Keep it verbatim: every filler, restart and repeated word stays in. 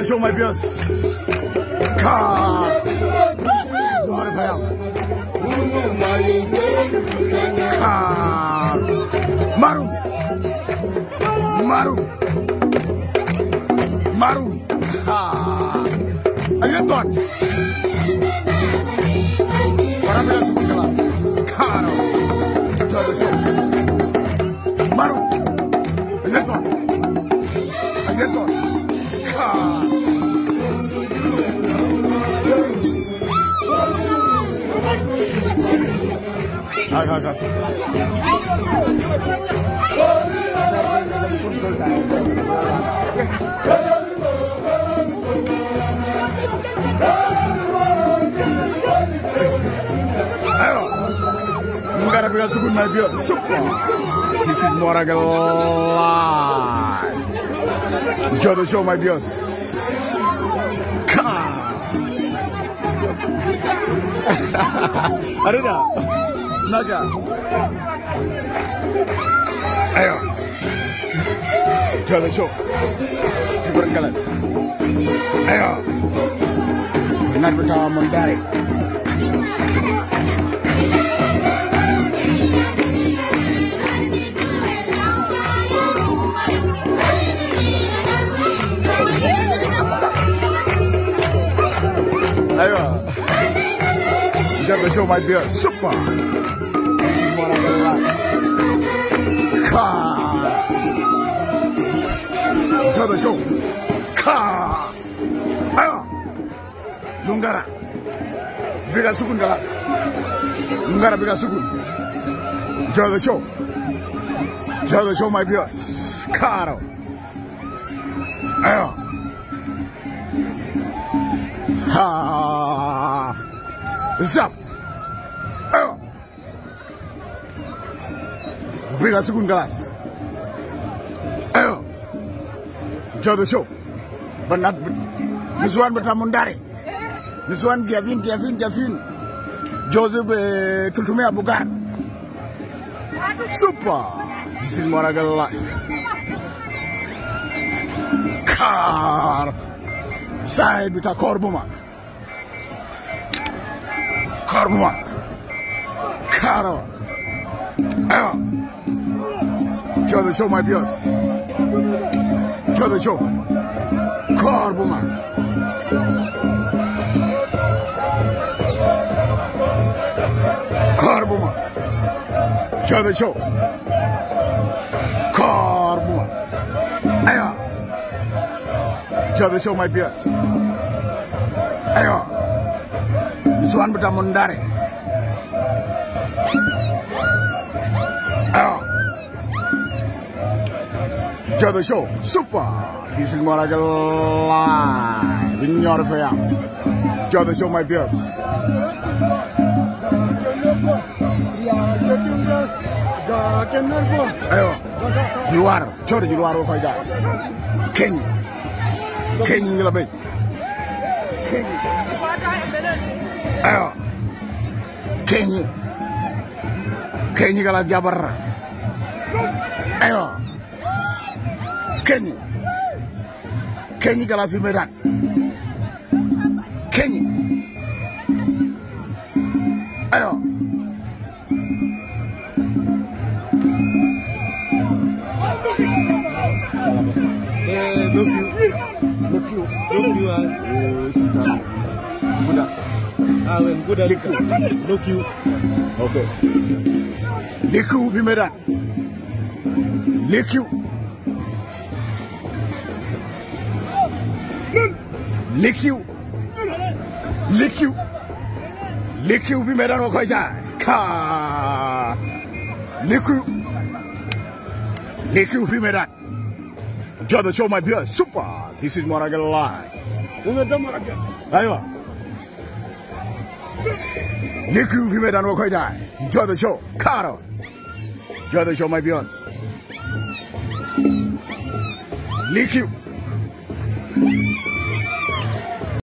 the show, my viewers. Car. Car. Maru. Maru. Maru. Car. Ayan doon. Para bilang sukun kelas. Car. Enjoy the show. Maru. Ayan doon. Ayan doon. Car. Hai hai hai. Ayo, Mundari Ager sukun my beer. Super. This is Muor-Ager live. Enjoy the show, my viewers. Ada tak? Naga. Ayo. Enjoy the show. Different colors. Ayo. Benar betul Mundari. Ayo. Enjoy the show, my beer. Super. This is Muor-Ager live. Car. Enjoy the show. Car. Ayo. Lugara. Bika sukun kelas. Lugara bika sukun. Enjoy the show. Enjoy the show, my viewers. Car. Ayo. Ha. Zap. Ayo. Bika sukun kelas. Ayo. Enjoy the show. Benar Misuan betul Mundari. Misuan Gavin, Gavin, Gavin. Joseph Tultume Abugar. Super. This is Muor-Ager live. Car. Saya bita korbuma. Korbuma. Karo. Ayo. Enjoy the show, my viewers. Enjoy the show. Korbuma. Korbuma. Enjoy the show. Korbuma. Ayo. Enjoy the show, my viewers. Ayo. Misuan betul Mundari. Ayo. Enjoy the show. Super. This is Muor-Ager live in your fam. Enjoy the show, my viewers. Ayo. Di luar, cari di luar kau aja. Kenya. Kenya lebih. Kenya. Ayo. Kenya. Kenya kalah Jabar. Ayo. Kenya. Kenya kalah Medan. Kenya. Ayo. Eh, look you. Look you. Look you. Eh, sekarang. Budak. Ah, when budak. Liku. Look you. Okay. Liku di Medan. Liku. Liku. Liku. Liku di Medan kau aja. Ka. Liku. Liku di Medan. Enjoy the show, my viewers. Super. This is Muor-Ager live. Ayo. Liku di Medan kau aja. Enjoy the show. Karo. Enjoy the show, my viewers. Liku.